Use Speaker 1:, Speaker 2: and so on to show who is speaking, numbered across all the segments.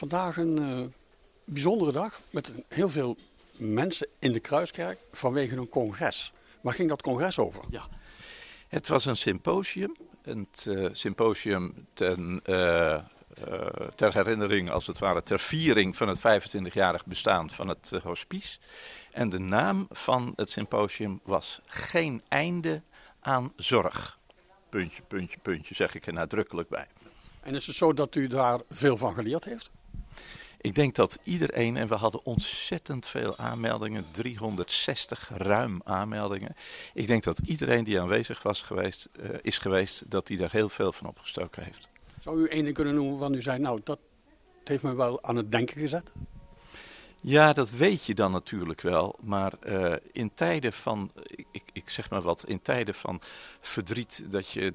Speaker 1: vandaag een bijzondere dag met heel veel mensen in de Kruiskerk vanwege een congres. Waar ging dat congres over?
Speaker 2: Ja, het was een symposium. Het symposium ter herinnering, als het ware, ter viering van het 25-jarig bestaan van het hospice. En de naam van het symposium was Geen einde aan zorg. Puntje, puntje, puntje, zeg ik er nadrukkelijk bij.
Speaker 1: En is het zo dat u daar veel van geleerd heeft?
Speaker 2: Ik denk dat iedereen, en we hadden ontzettend veel aanmeldingen, 360 ruim aanmeldingen. Ik denk dat iedereen die aanwezig is geweest, dat die daar heel veel van opgestoken heeft.
Speaker 1: Zou u ene kunnen noemen waarvan u zei, nou dat heeft me wel aan het denken gezet?
Speaker 2: Ja, dat weet je dan natuurlijk wel, maar in tijden van, ik zeg maar wat, in tijden van verdriet,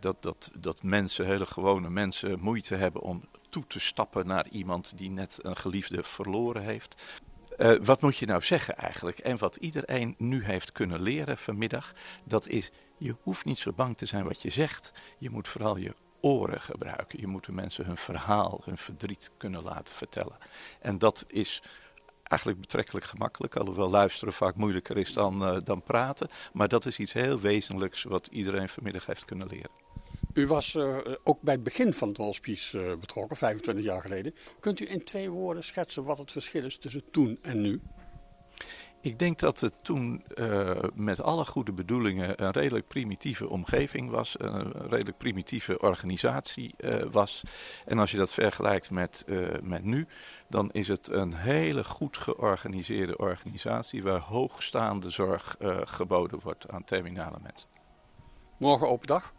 Speaker 2: dat mensen, hele gewone mensen, moeite hebben om toe te stappen naar iemand die net een geliefde verloren heeft. Wat moet je nou zeggen eigenlijk? En wat iedereen nu heeft kunnen leren vanmiddag, dat is, je hoeft niet zo bang te zijn wat je zegt. Je moet vooral je oren gebruiken. Je moet de mensen hun verhaal, hun verdriet kunnen laten vertellen. En dat is eigenlijk betrekkelijk gemakkelijk, alhoewel luisteren vaak moeilijker is dan praten. Maar dat is iets heel wezenlijks wat iedereen vanmiddag heeft kunnen leren.
Speaker 1: U was ook bij het begin van het hospice betrokken, 25 jaar geleden. Kunt u in 2 woorden schetsen wat het verschil is tussen toen en nu?
Speaker 2: Ik denk dat het toen met alle goede bedoelingen een redelijk primitieve omgeving was, een redelijk primitieve organisatie was. En als je dat vergelijkt met nu, dan is het een hele goed georganiseerde organisatie waar hoogstaande zorg geboden wordt aan terminale mensen.
Speaker 1: Morgen open dag?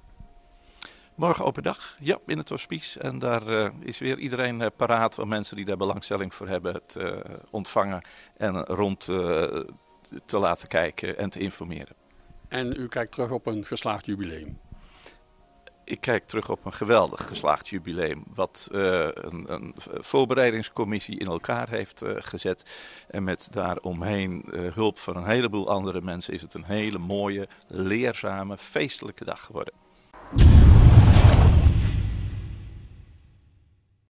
Speaker 2: Morgen open dag, ja, in het hospice. En daar is weer iedereen paraat van mensen die daar belangstelling voor hebben het ontvangen en rond te laten kijken en te informeren.
Speaker 1: En u kijkt terug op een geslaagd jubileum?
Speaker 2: Ik kijk terug op een geweldig geslaagd jubileum, wat een voorbereidingscommissie in elkaar heeft gezet. En met daaromheen hulp van een heleboel andere mensen is het een hele mooie, leerzame, feestelijke dag geworden.